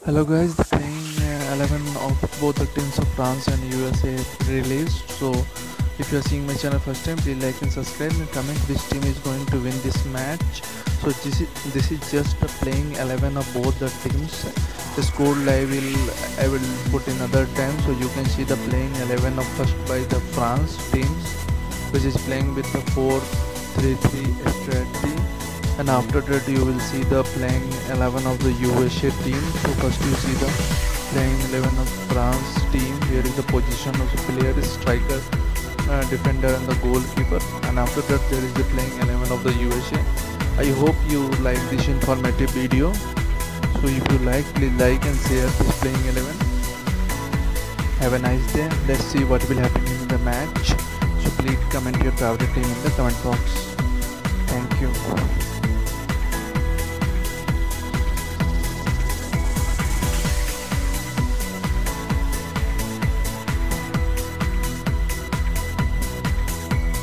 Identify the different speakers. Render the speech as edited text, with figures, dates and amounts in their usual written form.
Speaker 1: Hello guys, the playing 11 of both the teams of France and USA released. So if you are seeing my channel first time, please like and subscribe and comment which team is going to win this match. So this is just the playing 11 of both the teams. The score I will put in other time, so you can see the playing 11 of first by the France teams, which is playing with the 4-3-3 strategy. And after that you will see the playing 11 of the USA team. So first you see the playing 11 of France team. Here is the position of the player, striker, defender and the goalkeeper. And after that there is the playing 11 of the USA. I hope you like this informative video. So if you like, please like and share this playing 11. Have a nice day. Let's see what will happen in the match. So please comment your favorite team in the comment box. Thank you.